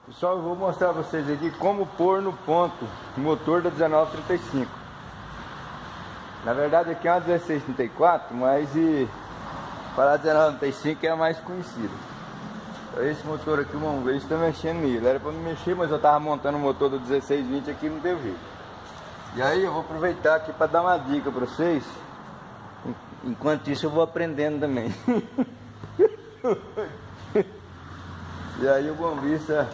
Pessoal, eu vou mostrar pra vocês aqui como pôr no ponto o motor da 1935. Na verdade aqui é uma 1634, mas para a 1935 é a mais conhecida. Esse motor aqui, uma vez está mexendo nele. Era para não mexer, mas eu estava montando o motor do 1620 aqui, não deu jeito. E aí eu vou aproveitar aqui para dar uma dica para vocês. Enquanto isso eu vou aprendendo também. E aí o bombista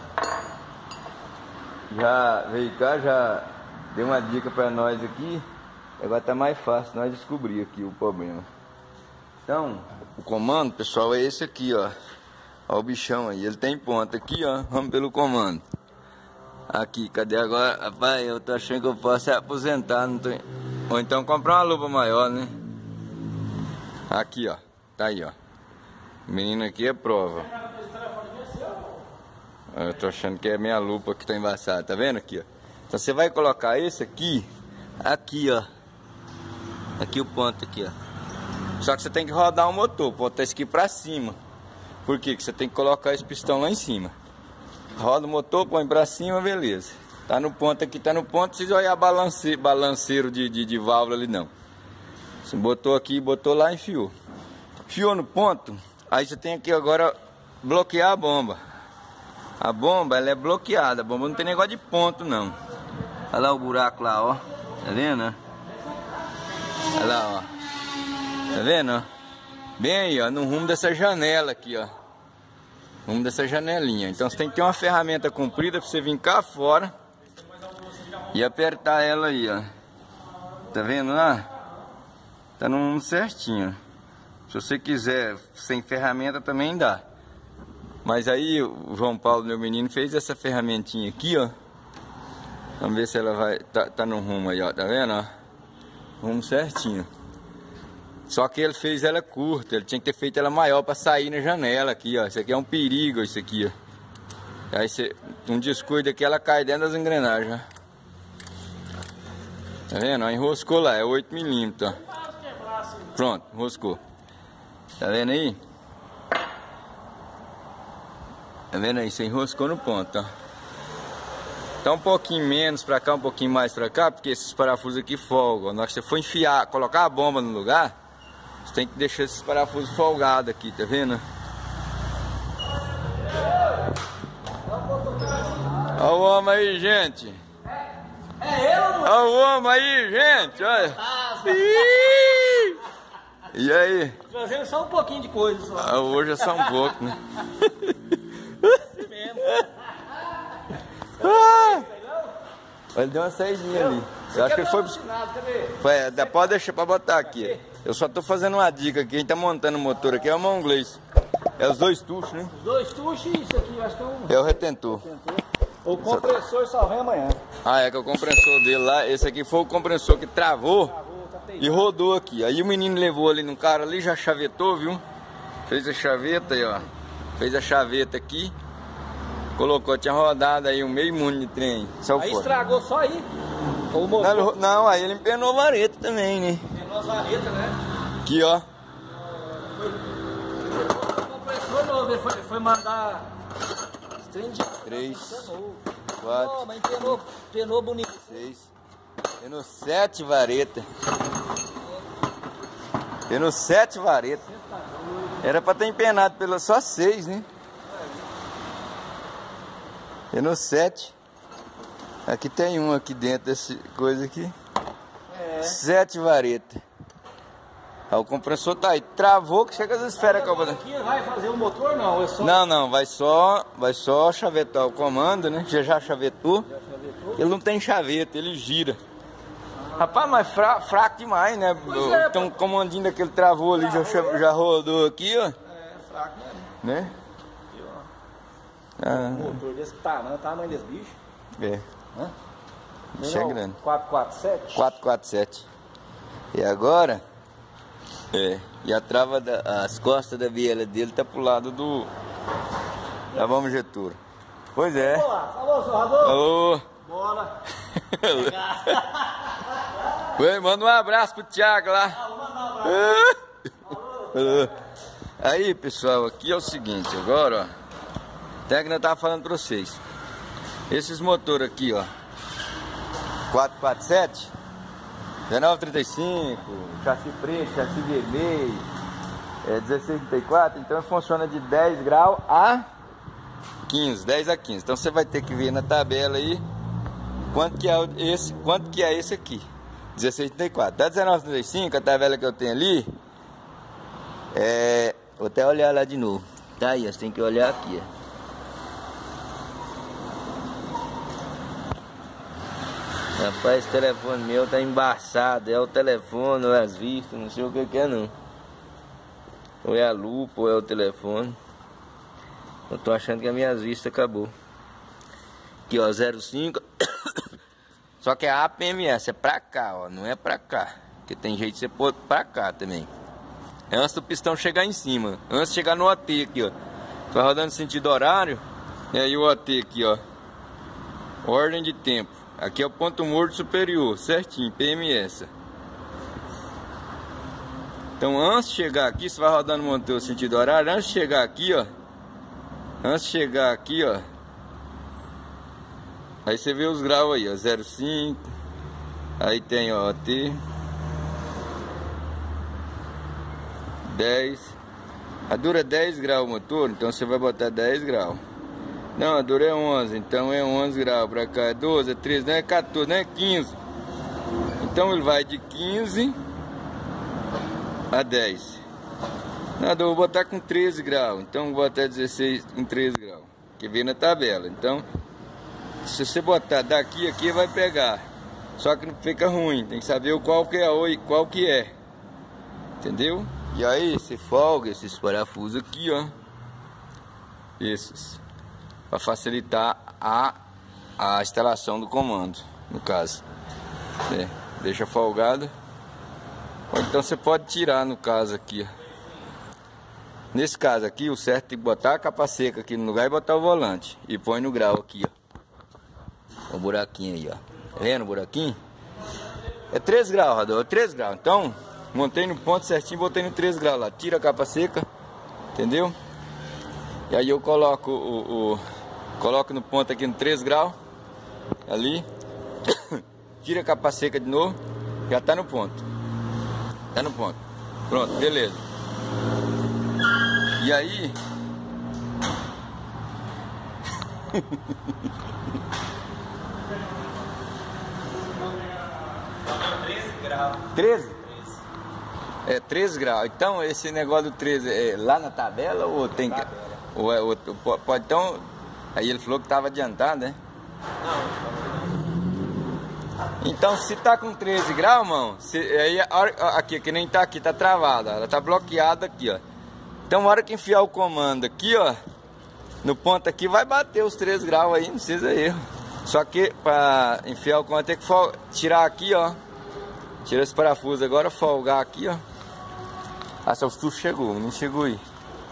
já veio cá, já deu uma dica para nós aqui. Agora tá mais fácil nós descobrir aqui o problema. Então, o comando, pessoal, é esse aqui, ó. Ó o bichão aí, ele tem ponta aqui, ó. Vamos pelo comando. Aqui, cadê agora? Rapaz, eu tô achando que eu posso aposentar, não tô... Ou então comprar uma lupa maior, né? Aqui, ó. Tá aí, ó. O menino aqui é prova. Eu tô achando que é minha lupa que tá embaçada, tá vendo aqui, ó? Então você vai colocar esse aqui, ó. Aqui o ponto aqui, ó. Só que você tem que rodar o motor, botar esse aqui pra cima. Por quê? Porque você tem que colocar esse pistão lá em cima. Roda o motor, põe pra cima, beleza. Tá no ponto aqui, tá no ponto, não precisa olhar balanceiro de válvula ali não. Você botou aqui, botou lá e enfiou. Enfiou no ponto, aí você tem que agora bloquear a bomba. A bomba, ela é bloqueada, a bomba não tem negócio de ponto não. Olha lá o buraco lá, ó. Tá vendo, ó? Olha lá, ó. Tá vendo, ó? Bem aí, ó, no rumo dessa janela aqui, ó. Rumo dessa janelinha. Então você tem que ter uma ferramenta comprida pra você vir cá fora e apertar ela aí, ó. Tá vendo lá? Tá no rumo certinho. Se você quiser sem ferramenta também dá. Mas aí o João Paulo, meu menino, fez essa ferramentinha aqui, ó. Vamos ver se ela vai... Tá no rumo aí, ó. Tá vendo, ó? Rumo certinho. Só que ele fez ela curta. Ele tinha que ter feito ela maior para sair na janela aqui, ó. Isso aqui é um perigo, isso aqui, ó. Aí você... Um descuido aqui, ela cai dentro das engrenagens, ó. Tá vendo? Ó, enroscou lá. É 8 milímetros, ó. Pronto, enroscou. Tá vendo aí? Tá vendo aí? Você enroscou no ponto, ó. Tá um pouquinho menos pra cá, um pouquinho mais pra cá, porque esses parafusos aqui folgam. Na hora que você for enfiar, colocar a bomba no lugar, você tem que deixar esses parafusos folgados aqui, tá vendo? Olha o homem aí, gente. É eu, mano? Olha o homem aí, gente, olha. E aí? Trazendo só um pouquinho de coisa só. Ah, hoje é só um pouco, né? Assim mesmo. Ele deu uma saidinha ali. Eu acho que ele foi... Pode deixar pra botar aqui. Eu só tô fazendo uma dica aqui. Quem tá montando o motor aqui é o mão inglês. É os dois tuchos, né? Os dois tuchos e isso aqui, eu acho que é um... É o retentor. O compressor só vem amanhã. Ah, é que o compressor dele lá, esse aqui foi o compressor que travou e rodou aqui. Aí o menino levou ali no cara ali, já chavetou, viu? Fez a chaveta aí, ó. Fez a chaveta aqui. Colocou, tinha rodado aí um meio mundo de trem. Aí estragou só aí? O motor? Não, aí ele empenou a vareta também, né? Empenou as varetas, né? Aqui, ó. O compressor novo, ele foi mandar... 3, 4, Não, mas empenou bonito. 6, empenou 7 varetas. Empenou 7 varetas. Era pra ter empenado só 6, né? Empenou 7. Aqui tem um aqui dentro dessa coisa aqui. 7 varetas. Aí o compressor tá aí, travou que chega as esferas acabando. Aqui vai fazer o motor não? É só... Não, vai só chavetar o comando, né? Já chavetou. Ele não tem chaveta, ele gira. Rapaz, mas fraco demais, né? Tem um comandinho daquele travou ali, já rodou aqui, ó. É, fraco mesmo. Né? Aqui, ó. Um motor desse tamanho desse bicho. É. Hã? Bicho é grande. 447? 447. E agora... e a trava, as costas da biela dele tá pro lado da bomba injetora. Pois é. Falou, Sorrador. Alô. Bola. Oi, manda um abraço pro Thiago lá. Vou mandar um abraço. Aí, pessoal, aqui é o seguinte, agora, ó. Até que eu tava falando pra vocês. Esses motores aqui, ó, 447, 1935, chassi preto, chassi vermelho, 1634, então funciona de 10 graus a 15, 10 a 15. Então você vai ter que ver na tabela aí quanto que é esse aqui. 1634. Da 1935, a tabela que eu tenho ali, vou até olhar lá de novo. Tá aí, você tem que olhar aqui, ó. Rapaz, esse telefone meu tá embaçado. É o telefone, ou é as vistas, não sei o que é não. Ou é a lupa, ou é o telefone. Eu tô achando que a minha vista acabou. Aqui, ó, 05. Só que a APMS é pra cá, ó, não é pra cá. Porque tem jeito de você pôr pra cá também. É antes do pistão chegar em cima. Antes de chegar no OT aqui, ó. Vai rodando sentido horário. E aí o OT aqui, ó. Ordem de tempo. Aqui é o ponto morto superior, certinho, PMS. Então antes de chegar aqui, você vai rodando manter o sentido horário. Antes de chegar aqui, ó. Antes de chegar aqui, ó. Aí você vê os graus aí, ó. 0,5. Aí tem, ó, T. 10. A dura é 10 graus o motor, então você vai botar 10 graus. Não, a dura é 11, então é 11 graus. Pra cá é 12, é 13, não é 14, não é 15. Então ele vai de 15 a 10. Nada, eu vou botar com 13 graus. Então vou botar 16 com 13 graus. Que vem na tabela. Então, se você botar daqui, aqui vai pegar. Só que não fica ruim. Tem que saber qual que é e qual que é. Entendeu? E aí você folga esses parafusos aqui, ó. Esses. Para facilitar a instalação do comando, no caso. Deixa folgado. Ou então você pode tirar, no caso aqui, ó. Nesse caso aqui, o certo é botar a capa seca aqui no lugar e botar o volante. E põe no grau aqui, ó. O buraquinho aí, ó. Tá vendo o buraquinho? É 3 graus, Rador, 3 graus. Então, montei no ponto certinho, botei no 3 graus lá. Tira a capa seca, entendeu? E aí eu coloco coloco no ponto aqui no 3 graus. Ali. Tira a capa seca de novo. Já tá no ponto. Tá no ponto. Pronto, beleza. E aí... 13 graus. 13? É 13 graus. Então esse negócio do 13 é lá na tabela ou tem que... Ou é outro? Pode então... Aí ele falou que estava adiantado, né? Não. Então se tá com 13 graus, irmão, aí aqui, que nem tá aqui, tá travada. Ela tá bloqueada aqui, ó. Então na hora que enfiar o comando aqui, ó, no ponto aqui, vai bater os 13 graus aí, não precisa erro. Só que para enfiar o comando tem que tirar aqui, ó. Tira esse parafuso agora, folgar aqui, ó. Ah, seu tufo chegou, não chegou aí.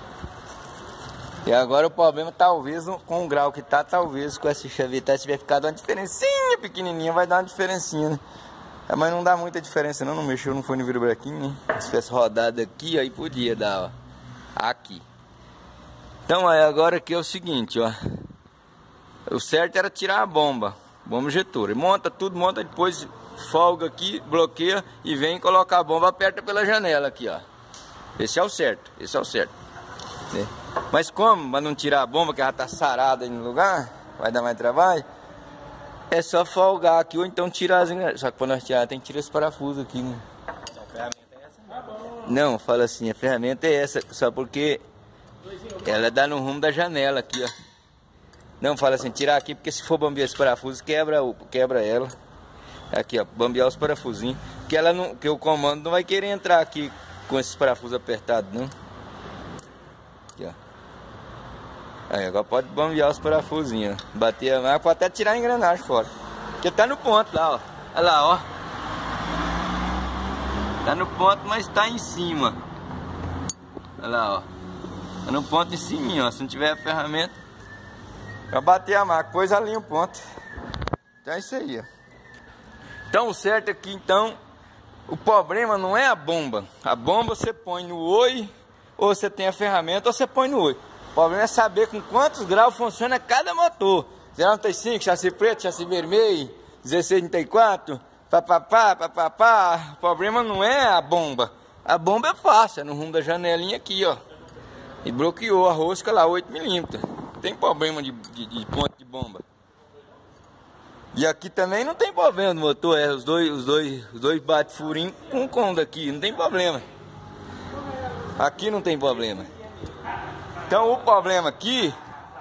E agora o problema, talvez, com o grau que tá, talvez com essa chavetagem tiver ficado uma diferencinha pequenininha, vai dar uma diferencinha, né? Mas não dá muita diferença não mexeu no fone virobrequim, né? Se tivesse rodado aqui, aí podia dar, ó. Aqui. Então aí agora aqui é o seguinte, ó. O certo era tirar a bomba injetora. Monta tudo, monta, depois folga aqui, bloqueia e vem colocar a bomba, aperta pela janela aqui, ó. Esse é o certo, esse é o certo. Né? Mas como? Para não tirar a bomba, que ela tá sarada aí no lugar, vai dar mais trabalho. É só folgar aqui ou então tirar as engrenagens. Só que para nós tirar tem que tirar esse parafuso aqui, né? A ferramenta é essa? Não, fala assim, a ferramenta é essa, só porque ela dá no rumo da janela aqui, ó. Não, fala assim, tirar aqui, porque se for bambear esse parafuso, quebra ela. Aqui, ó, bambear os parafusinhos. Que ela não, que o comando não vai querer entrar aqui com esses parafusos apertados, não. Aqui, ó. Aí, agora pode bambear os parafusinhos, ó. Bater a máquina, pode até tirar a engrenagem fora. Porque tá no ponto lá, ó. Olha lá, ó. Tá no ponto, mas tá em cima. Olha lá, ó. Tá no ponto em cima, ó. Se não tiver a ferramenta, pra bater a máquina, depois alinha o ponto. Então é isso aí, ó. Então o certo aqui, então, o problema não é a bomba. A bomba você põe no oi, ou você tem a ferramenta, ou você põe no oi. O problema é saber com quantos graus funciona cada motor. 095, chassi preto, chassi vermelho, 1634, papapá. O problema não é a bomba. A bomba é fácil, é no rumo da janelinha aqui, ó. E bloqueou a rosca lá, 8mm. Não tem problema de ponto de bomba. E aqui também não tem problema no motor, os dois bate furinho com o cômodo aqui, não tem problema. Aqui não tem problema. Então o problema aqui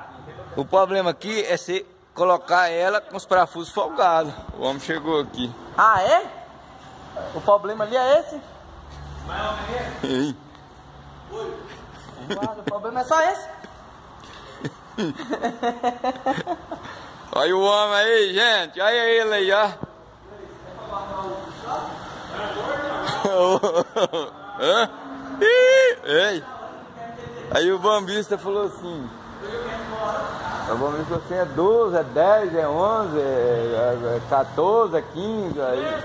é você colocar ela com os parafusos folgados. O homem chegou aqui. Ah, é? O problema ali é esse? Ei. O problema é só esse? Olha o homem aí, gente. Olha ele aí, ó. Hã? Ei. Aí o bombista falou assim. O bombista falou assim, é 12, é 10, é 11, é 14, é 15. Aí.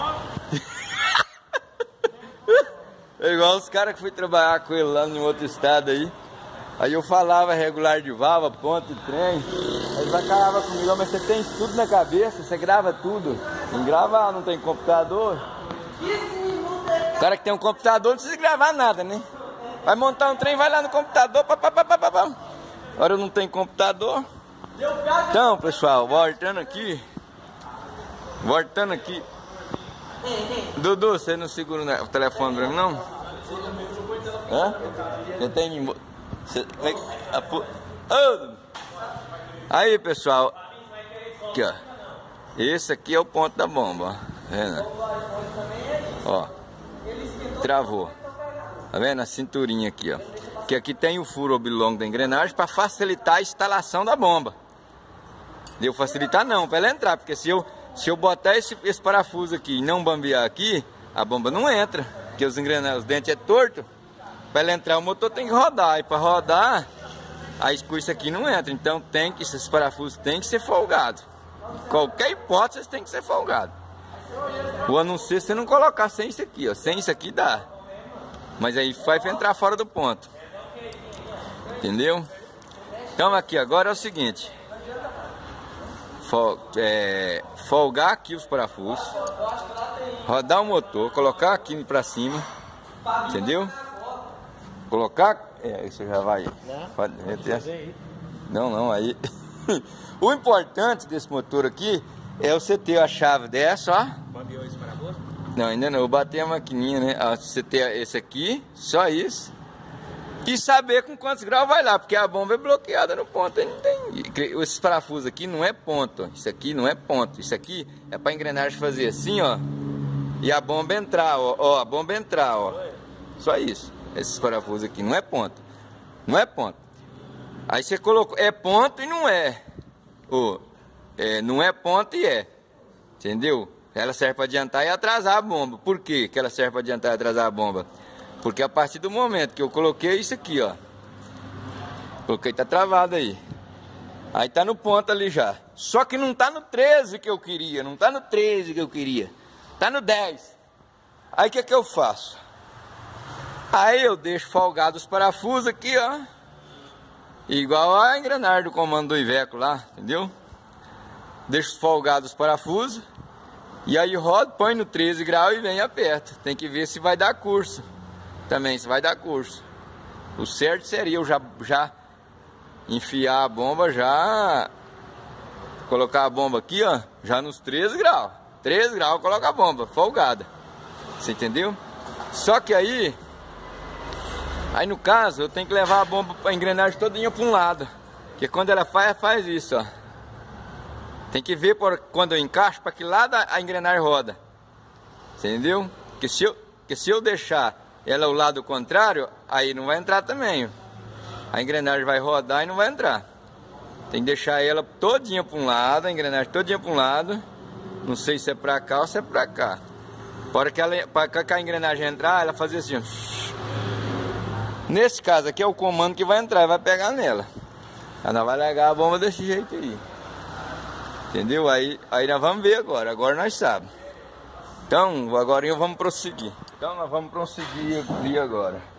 É igual os caras que fui trabalhar com ele lá no outro estado aí. Aí eu falava regular de válvula, ponto de trem. Eles acabavam comigo, mas você tem isso tudo na cabeça, você grava tudo. Não grava, não tem computador. O cara que tem um computador não precisa gravar nada, né? Vai montar um trem, vai lá no computador, Agora eu não tenho computador. Então, pessoal, voltando aqui. Dudu, você não segura o telefone pra mim, não? Hã? Você tem... Aí, pessoal. Aqui, ó. Esse aqui é o ponto da bomba, ó. Travou. Tá vendo? A cinturinha aqui, ó. Que aqui tem o furo oblongo da engrenagem para facilitar a instalação da bomba. Deu facilitar não, para ela entrar, porque se eu botar esse parafuso aqui e não bambear aqui, a bomba não entra, porque os dentes é torto. Para ela entrar o motor tem que rodar, e para rodar, aí isso aqui não entra. Então esses parafusos tem que ser folgados. Qualquer hipótese tem que ser folgado. Ou a não ser se você não colocar sem isso aqui, ó. Sem isso aqui dá. Mas aí vai entrar fora do ponto. Entendeu? Então aqui agora é o seguinte. Folgar aqui os parafusos. Rodar o motor, colocar aqui pra cima. Entendeu? Colocar... isso já vai... Não, aí... O importante desse motor aqui é você ter a chave dessa, ó. Bambeou esse parafuso? Não, ainda não. Eu bati a maquininha, né? Você ter esse aqui, só isso. E saber com quantos graus vai lá, porque a bomba é bloqueada no ponto. Aí não tem... Esses parafusos aqui não é ponto. Isso aqui não é ponto. Isso aqui é pra engrenagem fazer assim, ó. E a bomba entrar, ó. A bomba entrar, ó. Só isso. Esses parafusos aqui não é ponto. Não é ponto. Aí você colocou, é ponto e não é. Não é ponto e é. Entendeu? Ela serve para adiantar e atrasar a bomba. Por quê que ela serve para adiantar e atrasar a bomba? Porque a partir do momento que eu coloquei isso aqui, ó. Coloquei, tá travado aí. Aí tá no ponto ali já. Só que não tá no 13 que eu queria. Não tá no 13 que eu queria. Tá no 10. Aí o que eu faço? Aí eu deixo folgado os parafusos aqui, ó. Igual a engrenagem do comando do Iveco lá, entendeu? Deixo folgado os parafusos. E aí rodo, põe no 13 graus e vem e aperta. Tem que ver se vai dar curso. Também, se vai dar curso. O certo seria eu já enfiar a bomba, já colocar a bomba aqui, ó, já nos 13 graus. 13 graus, coloca a bomba, folgada. Você entendeu? Só que aí no caso, eu tenho que levar a bomba, a engrenagem todinha para um lado. Porque quando ela faz isso, ó. Tem que ver quando eu encaixo para que lado a engrenagem roda. Entendeu? Porque se eu deixar ela ao lado contrário, aí não vai entrar também. A engrenagem vai rodar e não vai entrar. Tem que deixar ela todinha para um lado, a engrenagem todinha para um lado. Não sei se é para cá ou se é para cá. Para que a engrenagem entrar, ela fazer assim, ó. Nesse caso aqui é o comando que vai entrar e vai pegar nela. Ela vai largar a bomba desse jeito aí. Entendeu? Aí nós vamos ver agora. Agora nós sabemos. Então, agora vamos prosseguir. Então nós vamos prosseguir agora.